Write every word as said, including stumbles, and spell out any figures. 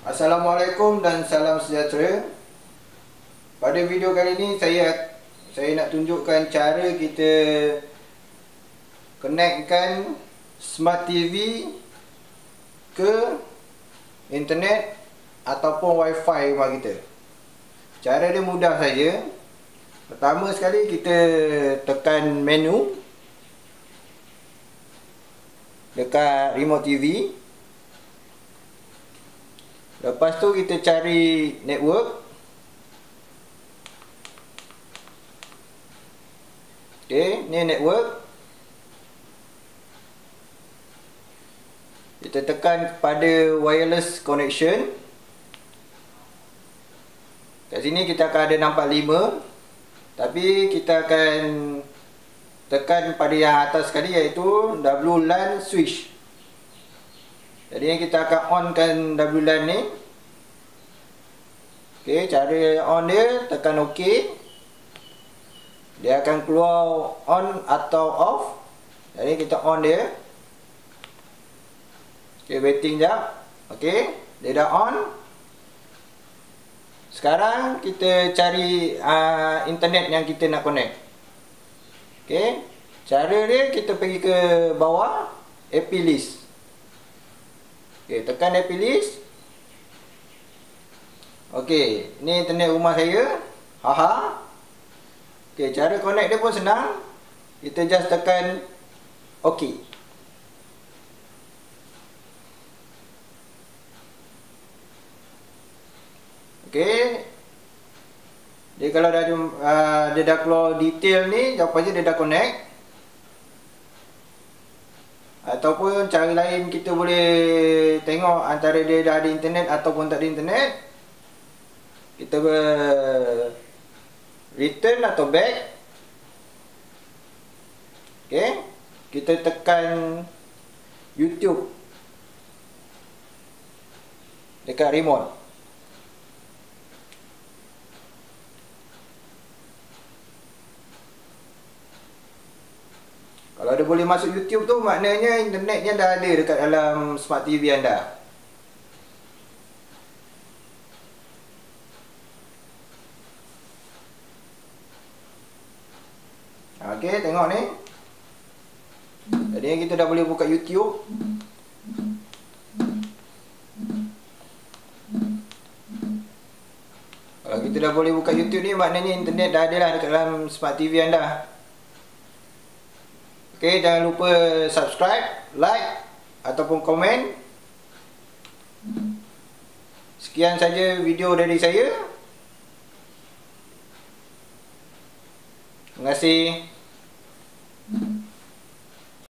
Assalamualaikum dan salam sejahtera. Pada video kali ini saya saya nak tunjukkan cara kita connectkan Smart T V ke internet ataupun wifi rumah kita. Cara dia mudah saja. Pertama sekali kita tekan menu dekat remote T V. Lepas tu kita cari network. Okey, ni network. Kita tekan kepada wireless connection. Kat sini kita akan ada nampak lima. Tapi kita akan tekan pada yang atas sekali, iaitu W LAN switch. Jadi kita akan onkan W LAN ni. Okey, cara on dia tekan OK. Dia akan keluar on atau off. Jadi kita on dia. Okey, waiting jap. Okey, dia dah on. Sekarang kita cari uh, internet yang kita nak connect. Okey, cara dia kita pergi ke bawah A P list. Okey, tekan A P list. Okey, ni internet rumah saya. Haha. Okey, cara connect dia pun senang. Kita just tekan OK. Okey. Dia kalau dah uh, dia dah keluar detail ni, jawapan je dia dah connect. Ataupun cara lain kita boleh tengok antara dia dah ada internet ataupun tak ada internet. Kita ber return atau back. Okey, kita tekan YouTube dekat remote. Kalau dia boleh masuk YouTube tu, maknanya internetnya dah ada dekat dalam Smart T V anda. Okey, tengok ni. Jadi kita dah boleh buka YouTube. Kalau kita dah boleh buka YouTube ni, maknanya internet dah ada lah dekat dalam Smart T V anda. Okey, jangan lupa subscribe, like ataupun komen. Sekian saja video dari saya. Terima kasih.